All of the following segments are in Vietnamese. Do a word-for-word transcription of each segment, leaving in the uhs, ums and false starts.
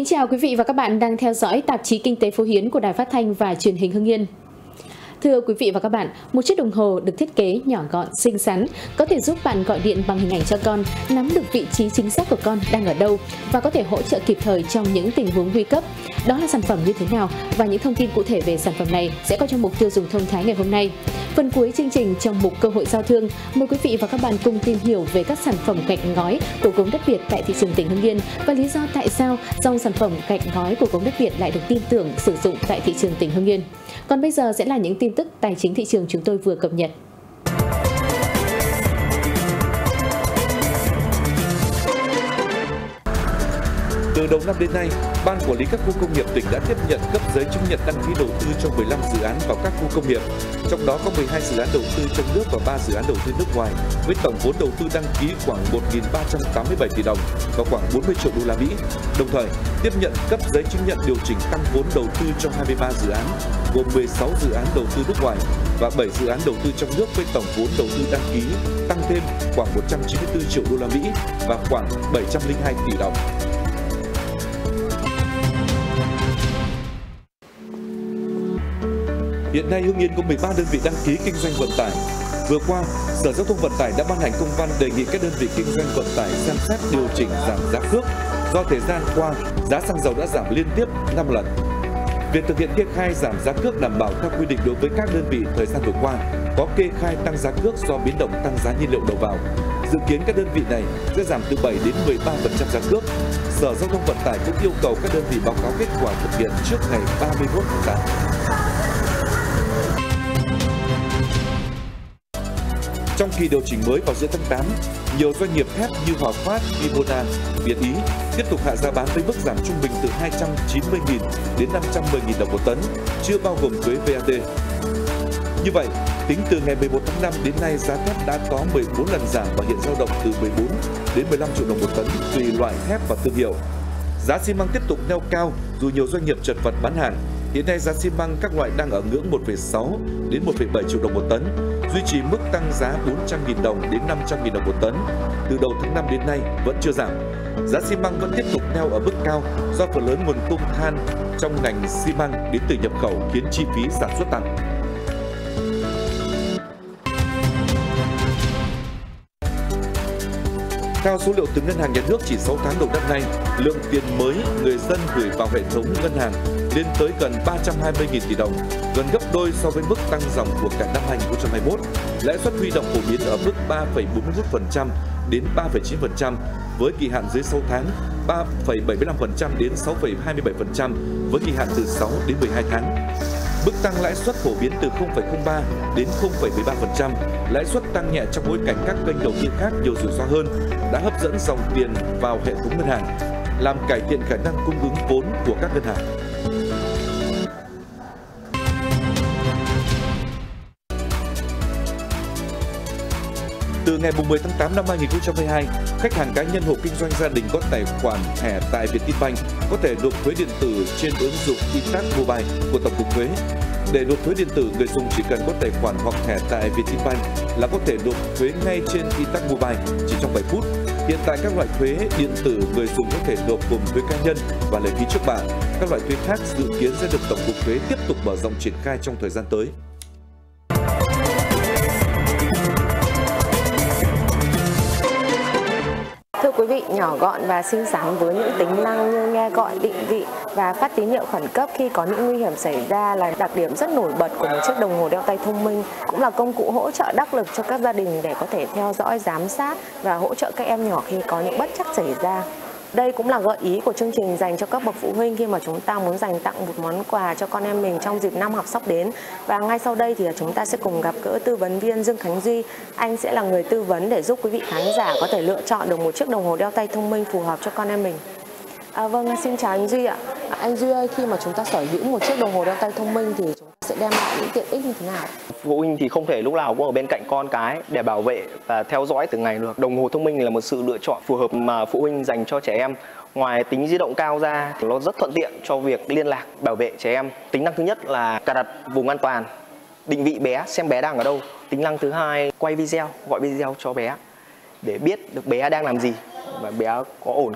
chào quý vị và các bạn đang theo dõi tạp chí Kinh tế Phố Hiến của Đài Phát thanh và Truyền hình Hưng Yên. Thưa quý vị và các bạn, một chiếc đồng hồ được thiết kế nhỏ gọn, xinh xắn có thể giúp bạn gọi điện bằng hình ảnh cho con, nắm được vị trí chính xác của con đang ở đâu và có thể hỗ trợ kịp thời trong những tình huống nguy cấp. Đó là sản phẩm như thế nào và những thông tin cụ thể về sản phẩm này sẽ có trong mục tiêu dùng thông thái ngày hôm nay. Phần cuối chương trình trong mục cơ hội giao thương, mời quý vị và các bạn cùng tìm hiểu về các sản phẩm gạch ngói của gốm đất Việt tại thị trường tỉnh Hưng Yên và lý do tại sao dòng sản phẩm gạch ngói của gốm đất Việt lại được tin tưởng sử dụng tại thị trường tỉnh Hưng Yên. Còn bây giờ sẽ là những tin tức tài chính thị trường chúng tôi vừa cập nhật. Từ đầu năm đến nay, Ban Quản lý các khu công nghiệp tỉnh đã tiếp nhận cấp giấy chứng nhận đăng ký đầu tư cho mười lăm dự án vào các khu công nghiệp. Trong đó có mười hai dự án đầu tư trong nước và ba dự án đầu tư nước ngoài, với tổng vốn đầu tư đăng ký khoảng một nghìn ba trăm tám mươi bảy tỷ đồng và khoảng bốn mươi triệu đô la Mỹ. Đồng thời, tiếp nhận cấp giấy chứng nhận điều chỉnh tăng vốn đầu tư cho hai mươi ba dự án, gồm mười sáu dự án đầu tư nước ngoài và bảy dự án đầu tư trong nước với tổng vốn đầu tư đăng ký tăng thêm khoảng một trăm chín mươi tư triệu đô la Mỹ và khoảng bảy trăm lẻ hai tỷ đồng. Hiện nay Hưng Yên có mười ba đơn vị đăng ký kinh doanh vận tải. Vừa qua, Sở Giao thông Vận tải đã ban hành công văn đề nghị các đơn vị kinh doanh vận tải xem xét điều chỉnh giảm giá cước do thời gian qua giá xăng dầu đã giảm liên tiếp năm lần. Việc thực hiện kê khai giảm giá cước đảm bảo theo quy định đối với các đơn vị thời gian vừa qua có kê khai tăng giá cước do biến động tăng giá nhiên liệu đầu vào. Dự kiến các đơn vị này sẽ giảm từ bảy đến mười ba phần trăm giá cước. Sở Giao thông Vận tải cũng yêu cầu các đơn vị báo cáo kết quả thực hiện trước ngày ba mươi mốt tháng tám. Trong kỳ điều chỉnh mới vào giữa tháng tám, nhiều doanh nghiệp thép như Hòa Phát, Ivona, Việt Ý tiếp tục hạ giá bán với mức giảm trung bình từ hai trăm chín mươi nghìn đến năm trăm mười nghìn đồng một tấn, chưa bao gồm thuế vê a tê. Như vậy, tính từ ngày mười một tháng năm đến nay, giá thép đã có mười bốn lần giảm và hiện dao động từ mười bốn đến mười lăm triệu đồng một tấn tùy loại thép và thương hiệu. Giá xi măng tiếp tục neo cao dù nhiều doanh nghiệp chật vật bán hàng. Hiện nay giá xi măng các loại đang ở ngưỡng một phẩy sáu đến một phẩy bảy triệu đồng một tấn, duy trì mức tăng giá bốn trăm nghìn đồng đến năm trăm nghìn đồng một tấn. Từ đầu tháng năm đến nay vẫn chưa giảm. Giá xi măng vẫn tiếp tục neo ở mức cao do phần lớn nguồn cung than trong ngành xi măng đến từ nhập khẩu khiến chi phí sản xuất tăng. Theo số liệu từ Ngân hàng Nhà nước, chỉ sáu tháng đầu năm nay, lượng tiền mới người dân gửi vào hệ thống ngân hàng lên tới gần ba trăm hai mươi nghìn tỷ đồng, gần gấp đôi so với mức tăng dòng của cả năm hai nghìn không trăm hai mươi mốt. Lãi suất huy động phổ biến ở mức ba phẩy bốn mươi mốt phần trăm đến ba phẩy chín phần trăm, với kỳ hạn dưới sáu tháng, ba phẩy bảy mươi lăm phần trăm đến sáu phẩy hai mươi bảy phần trăm, với kỳ hạn từ sáu đến mười hai tháng. Mức tăng lãi suất phổ biến từ không phẩy không ba đến không phẩy mười ba phần trăm. Lãi suất tăng nhẹ trong bối cảnh các kênh đầu tư khác nhiều rủi ro hơn đã hấp dẫn dòng tiền vào hệ thống ngân hàng, làm cải thiện khả năng cung ứng vốn của các ngân hàng. Từ ngày mười tháng tám năm hai nghìn không trăm hai mươi hai, khách hàng cá nhân hộ kinh doanh gia đình có tài khoản thẻ tại Vietinbank có thể nộp thuế điện tử trên ứng dụng iTax Mobile của Tổng cục Thuế. Để nộp thuế điện tử, người dùng chỉ cần có tài khoản hoặc thẻ tại Vietinbank là có thể nộp thuế ngay trên iTax Mobile chỉ trong vài phút. Hiện tại các loại thuế điện tử người dùng có thể nộp gồm thuế cá nhân và lệ phí trước bạ. Các loại thuế khác dự kiến sẽ được Tổng cục Thuế tiếp tục mở rộng triển khai trong thời gian tới. Thưa quý vị, nhỏ gọn và xinh xắn với những tính năng như nghe gọi, định vị và phát tín hiệu khẩn cấp khi có những nguy hiểm xảy ra là đặc điểm rất nổi bật của một chiếc đồng hồ đeo tay thông minh, cũng là công cụ hỗ trợ đắc lực cho các gia đình để có thể theo dõi, giám sát và hỗ trợ các em nhỏ khi có những bất trắc xảy ra. Đây cũng là gợi ý của chương trình dành cho các bậc phụ huynh khi mà chúng ta muốn dành tặng một món quà cho con em mình trong dịp năm học sắp đến. Và ngay sau đây thì chúng ta sẽ cùng gặp gỡ tư vấn viên Dương Khánh Duy. Anh sẽ là người tư vấn để giúp quý vị khán giả có thể lựa chọn được một chiếc đồng hồ đeo tay thông minh phù hợp cho con em mình. À, vâng, xin chào anh Duy ạ. Anh Duy ơi, khi mà chúng ta sở hữu một chiếc đồng hồ đeo tay thông minh thì chúng ta sẽ đem lại những tiện ích như thế nào? Phụ huynh thì không thể lúc nào cũng ở bên cạnh con cái để bảo vệ và theo dõi từng ngày được. Đồng hồ thông minh là một sự lựa chọn phù hợp mà phụ huynh dành cho trẻ em. Ngoài tính di động cao ra thì nó rất thuận tiện cho việc liên lạc, bảo vệ trẻ em. Tính năng thứ nhất là cài đặt vùng an toàn, định vị bé, xem bé đang ở đâu. Tính năng thứ hai, quay video, gọi video cho bé để biết được bé đang làm gì và bé có ổn không.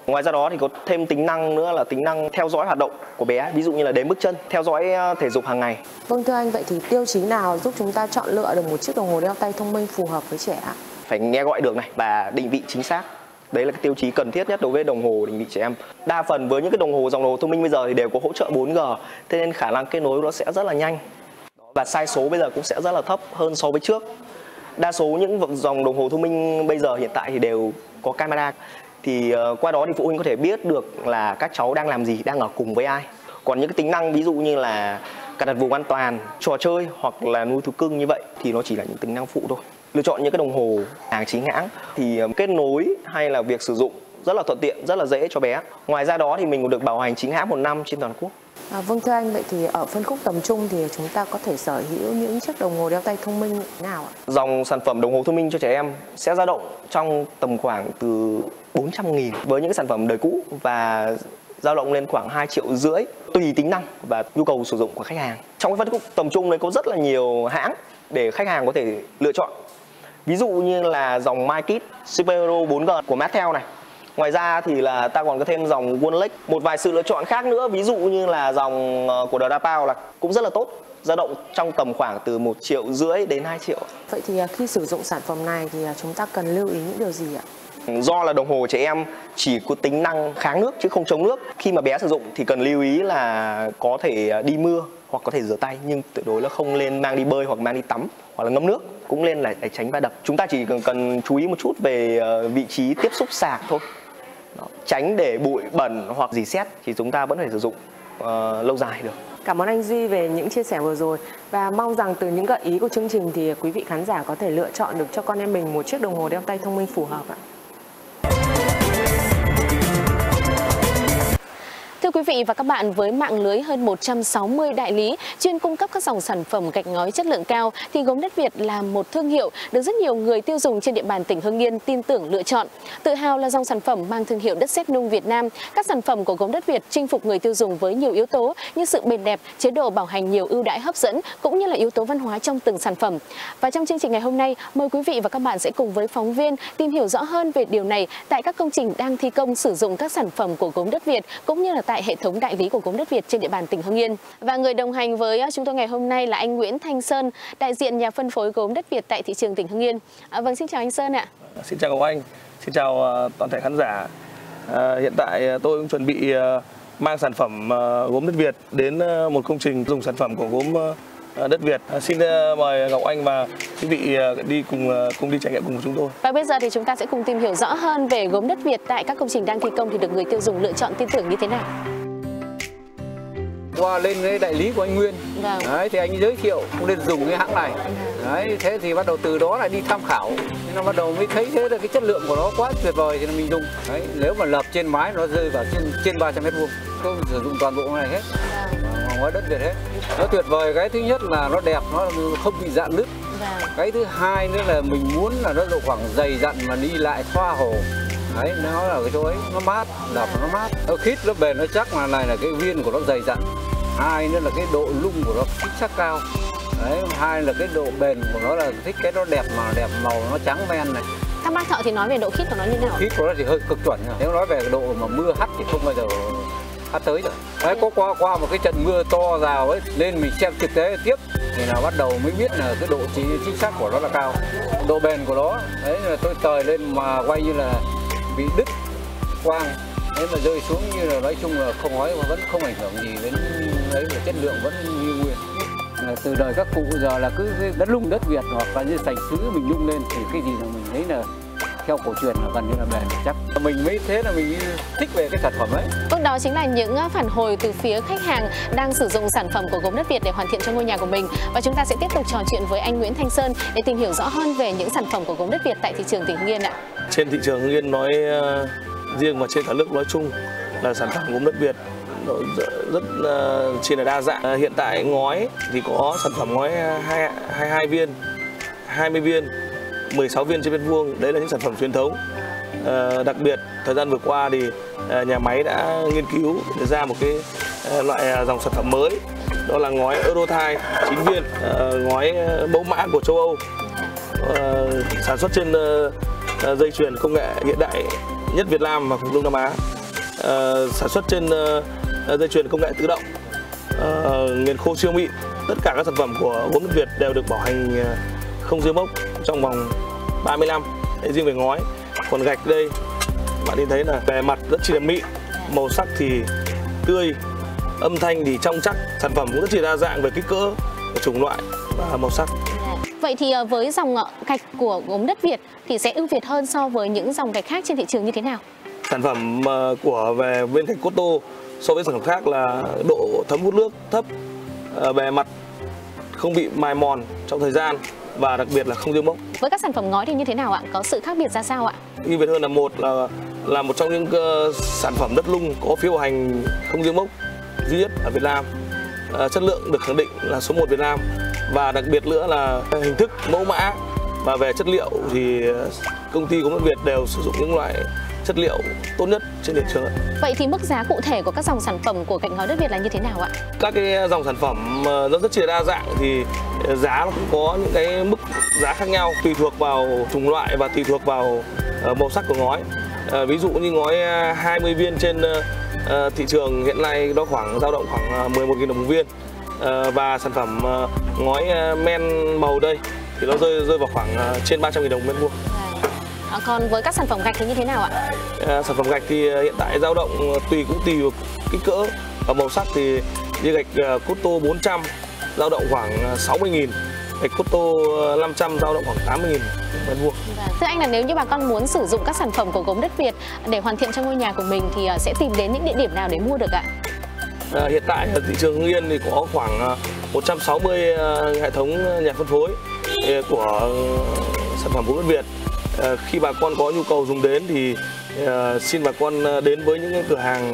Ngoài ra đó thì có thêm tính năng nữa là tính năng theo dõi hoạt động của bé, ví dụ như là đếm bước chân, theo dõi thể dục hàng ngày. Vâng thưa anh, vậy thì tiêu chí nào giúp chúng ta chọn lựa được một chiếc đồng hồ đeo tay thông minh phù hợp với trẻ ạ? Phải nghe gọi được này và định vị chính xác. Đấy là cái tiêu chí cần thiết nhất đối với đồng hồ định vị trẻ em. Đa phần với những cái đồng hồ dòng đồng hồ thông minh bây giờ thì đều có hỗ trợ bốn G, thế nên khả năng kết nối nó sẽ rất là nhanh. Và sai số bây giờ cũng sẽ rất là thấp hơn so với trước. Đa số những dòng đồng hồ thông minh bây giờ hiện tại thì đều có camera. Thì uh, qua đó thì phụ huynh có thể biết được là các cháu đang làm gì, đang ở cùng với ai. Còn những cái tính năng ví dụ như là cài đặt vùng an toàn, trò chơi hoặc là nuôi thú cưng như vậy thì nó chỉ là những tính năng phụ thôi. Lựa chọn những cái đồng hồ hàng chính hãng thì uh, kết nối hay là việc sử dụng rất là thuận tiện, rất là dễ cho bé. Ngoài ra đó thì mình cũng được bảo hành chính hãng một năm trên toàn quốc. À, vâng thưa anh, vậy thì ở phân khúc tầm trung thì chúng ta có thể sở hữu những chiếc đồng hồ đeo tay thông minh nào ạ? Dòng sản phẩm đồng hồ thông minh cho trẻ em sẽ dao động trong tầm khoảng từ bốn trăm nghìn với những cái sản phẩm đời cũ và dao động lên khoảng hai triệu rưỡi tùy tính năng và nhu cầu sử dụng của khách hàng. Trong cái phân khúc tầm trung này có rất là nhiều hãng để khách hàng có thể lựa chọn. Ví dụ như là dòng MyKit Super bốn G của Mattel này. Ngoài ra thì là ta còn có thêm dòng Wonlec, một vài sự lựa chọn khác nữa, ví dụ như là dòng của Dapao là cũng rất là tốt, dao động trong tầm khoảng từ một triệu rưỡi đến hai triệu. Vậy thì khi sử dụng sản phẩm này thì chúng ta cần lưu ý những điều gì ạ? Do là đồng hồ trẻ em chỉ có tính năng kháng nước chứ không chống nước. Khi mà bé sử dụng thì cần lưu ý là có thể đi mưa hoặc có thể rửa tay, nhưng tuyệt đối là không nên mang đi bơi hoặc mang đi tắm hoặc là ngâm nước, cũng nên là để tránh va đập. Chúng ta chỉ cần, cần chú ý một chút về vị trí tiếp xúc sạc thôi. Đó. Tránh để bụi bẩn hoặc dì xét thì chúng ta vẫn phải sử dụng uh, lâu dài được. Cảm ơn anh Duy về những chia sẻ vừa rồi và mong rằng từ những gợi ý của chương trình thì quý vị khán giả có thể lựa chọn được cho con em mình một chiếc đồng hồ đeo tay thông minh phù hợp ạ. Thưa quý vị và các bạn, với mạng lưới hơn một trăm sáu mươi đại lý chuyên cung cấp các dòng sản phẩm gạch ngói chất lượng cao thì gốm đất Việt là một thương hiệu được rất nhiều người tiêu dùng trên địa bàn tỉnh Hưng Yên tin tưởng lựa chọn. Tự hào là dòng sản phẩm mang thương hiệu đất sét nung Việt Nam, các sản phẩm của gốm đất Việt chinh phục người tiêu dùng với nhiều yếu tố như sự bền đẹp, chế độ bảo hành nhiều ưu đãi hấp dẫn cũng như là yếu tố văn hóa trong từng sản phẩm. Và trong chương trình ngày hôm nay, mời quý vị và các bạn sẽ cùng với phóng viên tìm hiểu rõ hơn về điều này tại các công trình đang thi công sử dụng các sản phẩm của gốm đất Việt cũng như là tại hệ thống đại lý của gốm đất Việt trên địa bàn tỉnh Hưng Yên. Và người đồng hành với chúng tôi ngày hôm nay là anh Nguyễn Thanh Sơn, đại diện nhà phân phối gốm đất Việt tại thị trường tỉnh Hưng Yên. À, vâng, xin chào anh Sơn ạ. Xin chào anh, xin chào uh, toàn thể khán giả. À, hiện tại uh, tôi cũng chuẩn bị uh, mang sản phẩm uh, gốm đất Việt đến uh, một công trình dùng sản phẩm của gốm uh, đất Việt. À, xin uh, mời Ngọc Anh và quý vị uh, đi cùng uh, cùng đi trải nghiệm cùng với chúng tôi. Và bây giờ thì chúng ta sẽ cùng tìm hiểu rõ hơn về gốm đất Việt tại các công trình đang thi công thì được người tiêu dùng lựa chọn tin tưởng như thế nào. Qua lên cái đại lý của anh Nguyên, vâng. Đấy, thì anh giới thiệu không nên dùng cái hãng này. Đấy, thế thì bắt đầu từ đó lại đi tham khảo, thế nó bắt đầu mới thấy thế là cái chất lượng của nó quá tuyệt vời thì mình dùng. Đấy, nếu mà lợp trên mái nó rơi vào trên trên ba trăm mét vuông, tôi sử dụng toàn bộ này hết, ngói đất Việt hết. Nó tuyệt vời, cái thứ nhất là nó đẹp, nó không bị rạn nứt. Cái thứ hai nữa là mình muốn là nó độ khoảng dày dặn mà đi lại thoa hồ. Đấy, nó là cái chỗ ấy, nó mát, đập nó mát, nó khít, nó bền, nó chắc, là này là cái viên của nó dày dặn. Hai nữa là cái độ lung của nó chính xác cao. Đấy, hai là cái độ bền của nó là thích cái nó đẹp mà đẹp màu nó trắng men này. Các bác thợ thì nói về độ khít của nó như nào? Khít của nó thì hơi cực chuẩn. Nếu nói về cái độ mà mưa hắt thì không bao giờ hắt tới rồi. Đấy, có qua qua một cái trận mưa to rào ấy, lên mình xem thực tế tiếp thì là bắt đầu mới biết là cái độ chính xác của nó là cao. Độ bền của nó, đấy là tôi tời lên mà quay như là bị đứt quang. Nếu mà rơi xuống như là nói chung là không nói mà vẫn không ảnh hưởng gì đến đấy, là chất lượng vẫn như nguyên. Từ đời các cụ giờ là cứ đất lung đất Việt hoặc là như sành sứ mình lung lên thì cái gì là mình thấy là theo cổ truyền là gần như là bền chắc. Mình mới thế là mình thích về cái sản phẩm ấy. Vâng, đó chính là những phản hồi từ phía khách hàng đang sử dụng sản phẩm của gốm đất Việt để hoàn thiện cho ngôi nhà của mình. Và chúng ta sẽ tiếp tục trò chuyện với anh Nguyễn Thanh Sơn để tìm hiểu rõ hơn về những sản phẩm của gốm đất Việt tại thị trường tỉnh Hưng Yên ạ. Trên thị trường Hưng Yên nói uh, riêng và trên cả nước nói chung là sản phẩm gốm đất Việt rất, rất uh, chỉ là đa dạng. Uh, hiện tại ngói thì có sản phẩm ngói hai mươi hai viên, hai mươi viên, mười sáu viên trên mét vuông. Đấy là những sản phẩm truyền thống. Uh, đặc biệt thời gian vừa qua thì uh, nhà máy đã nghiên cứu để ra một cái uh, loại uh, dòng sản phẩm mới, đó là ngói Eurotype chín viên, uh, ngói uh, mẫu mã của châu Âu, uh, sản xuất trên uh, uh, dây chuyền công nghệ hiện đại nhất Việt Nam và vùng Đông Nam Á. uh, sản xuất trên uh, dây chuyền công nghệ tự động, uh, nghiền khô siêu mịn. Tất cả các sản phẩm của gốm đất Việt đều được bảo hành uh, không rêu mốc trong vòng ba mươi năm. Đấy, riêng về ngói. Còn gạch đây bạn nhìn thấy là bề mặt rất chi là mịn, màu sắc thì tươi, âm thanh thì trong chắc, sản phẩm cũng rất chi đa dạng về kích cỡ, chủng loại và màu sắc. Vậy thì với dòng gạch của gốm đất Việt thì sẽ ưu việt hơn so với những dòng gạch khác trên thị trường như thế nào? Sản phẩm của về bên gạch cốt tô so với sản phẩm khác là độ thấm hút nước thấp, bề mặt không bị mài mòn trong thời gian và đặc biệt là không rêu mốc. Với các sản phẩm ngói thì như thế nào ạ? Có sự khác biệt ra sao ạ? Ưu việt hơn là một là là một trong những uh, sản phẩm đất nung có phiếu bảo hành không rêu mốc duy nhất ở Việt Nam. Uh, chất lượng được khẳng định là số một Việt Nam, và đặc biệt nữa là hình thức, mẫu mã và về chất liệu thì công ty gốm đất Việt đều sử dụng những loại chất liệu tốt nhất trên thị trường. Vậy thì mức giá cụ thể của các dòng sản phẩm của gạch ngói đất Việt là như thế nào ạ? Các cái dòng sản phẩm rất rất chia đa dạng thì giá nó cũng có những cái mức giá khác nhau tùy thuộc vào chủng loại và tùy thuộc vào màu sắc của ngói. Ví dụ như ngói hai mươi viên trên thị trường hiện nay nó khoảng dao động khoảng mười một nghìn đồng một viên, và sản phẩm ngói men màu đây thì nó rơi rơi vào khoảng trên ba trăm nghìn đồng mét vuông. À, còn với các sản phẩm gạch thì như thế nào ạ? À, sản phẩm gạch thì hiện tại dao động tùy cũng tùy vào kích cỡ và màu sắc, thì như gạch cốt tô bốn trăm dao động khoảng sáu mươi nghìn, gạch cốt tô năm trăm dao động khoảng tám mươi nghìn mét vuông. Thưa anh, là nếu như bà con muốn sử dụng các sản phẩm của gốm đất Việt để hoàn thiện cho ngôi nhà của mình thì sẽ tìm đến những địa điểm nào để mua được ạ? À, hiện tại ở thị trường Hưng Yên thì có khoảng một trăm sáu mươi hệ thống nhà phân phối của sản phẩm gốm đất Việt. À, khi bà con có nhu cầu dùng đến thì à, xin bà con đến với những cửa hàng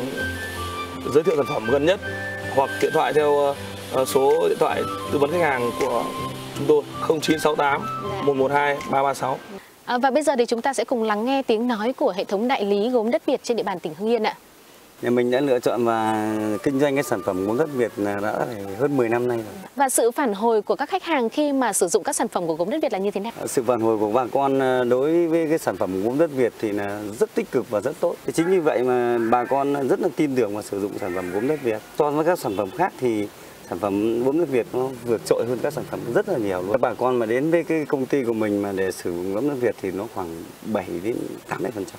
giới thiệu sản phẩm gần nhất, hoặc điện thoại theo à, số điện thoại tư vấn khách hàng của chúng tôi không chín sáu tám một một hai ba ba sáu. À, và bây giờ thì chúng ta sẽ cùng lắng nghe tiếng nói của hệ thống đại lý gốm đất Việt trên địa bàn tỉnh Hưng Yên ạ. Nhà mình đã lựa chọn và kinh doanh cái sản phẩm gốm đất Việt đã hơn mười năm nay rồi. Và sự phản hồi của các khách hàng khi mà sử dụng các sản phẩm của gốm đất Việt là như thế nào? Sự phản hồi của bà con đối với cái sản phẩm gốm đất Việt thì là rất tích cực và rất tốt. Chính vì vậy mà bà con rất là tin tưởng và sử dụng sản phẩm gốm đất Việt. So với các sản phẩm khác thì sản phẩm gốm đất Việt nó vượt trội hơn các sản phẩm rất là nhiều luôn. Các bà con mà đến với cái công ty của mình mà để sử dụng gốm đất Việt thì nó khoảng bảy đến tám mươi phần trăm.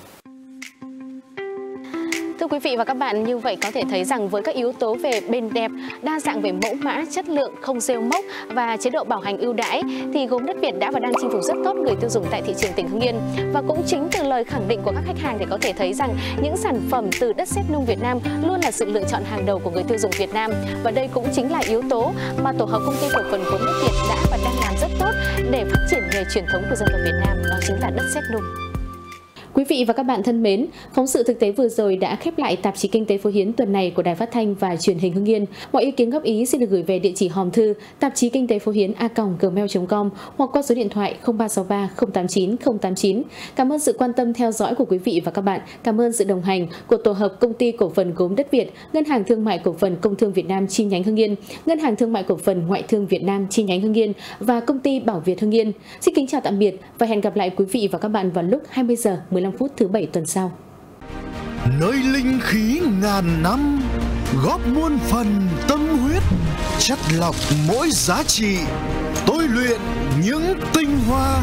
Thưa quý vị và các bạn, như vậy có thể thấy rằng với các yếu tố về bền đẹp, đa dạng về mẫu mã, chất lượng, không rêu mốc và chế độ bảo hành ưu đãi thì gốm đất Việt đã và đang chinh phục rất tốt người tiêu dùng tại thị trường tỉnh Hưng Yên. Và cũng chính từ lời khẳng định của các khách hàng để có thể thấy rằng những sản phẩm từ đất sét nung Việt Nam luôn là sự lựa chọn hàng đầu của người tiêu dùng Việt Nam. Và đây cũng chính là yếu tố mà tổ hợp công ty cổ phần gốm đất Việt đã và đang làm rất tốt để phát triển nghề truyền thống của dân tộc Việt Nam, đó chính là đất sét nung. Quý vị và các bạn thân mến, phóng sự thực tế vừa rồi đã khép lại tạp chí Kinh tế Phổ Hiến tuần này của Đài Phát thanh và Truyền hình Hưng Yên. Mọi ý kiến góp ý xin được gửi về địa chỉ hòm thư tạp chí kinh tế phổ hiến a còng gmail chấm com hoặc qua số điện thoại không ba sáu ba không tám chín không tám chín. Cảm ơn sự quan tâm theo dõi của quý vị và các bạn. Cảm ơn sự đồng hành của tổ hợp công ty cổ phần gốm đất Việt, Ngân hàng Thương mại cổ phần Công thương Việt Nam chi nhánh Hưng Yên, Ngân hàng Thương mại cổ phần Ngoại thương Việt Nam chi nhánh Hưng Yên và công ty Bảo Việt Hưng Yên. Xin kính chào tạm biệt và hẹn gặp lại quý vị và các bạn vào lúc hai mươi giờ mười lăm phút thứ bảy tuần sau. Nơi linh khí ngàn năm, góp muôn phần tâm huyết, chất lọc mỗi giá trị, tôi luyện những tinh hoa,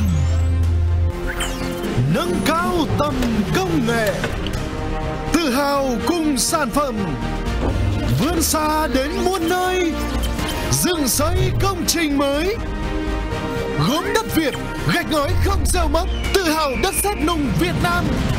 nâng cao tầm công nghệ, tự hào cùng sản phẩm, vươn xa đến muôn nơi, dựng xây công trình mới. Gốm đất Việt, gạch ngói không rêu mốc, tự hào đất sét nung Việt Nam.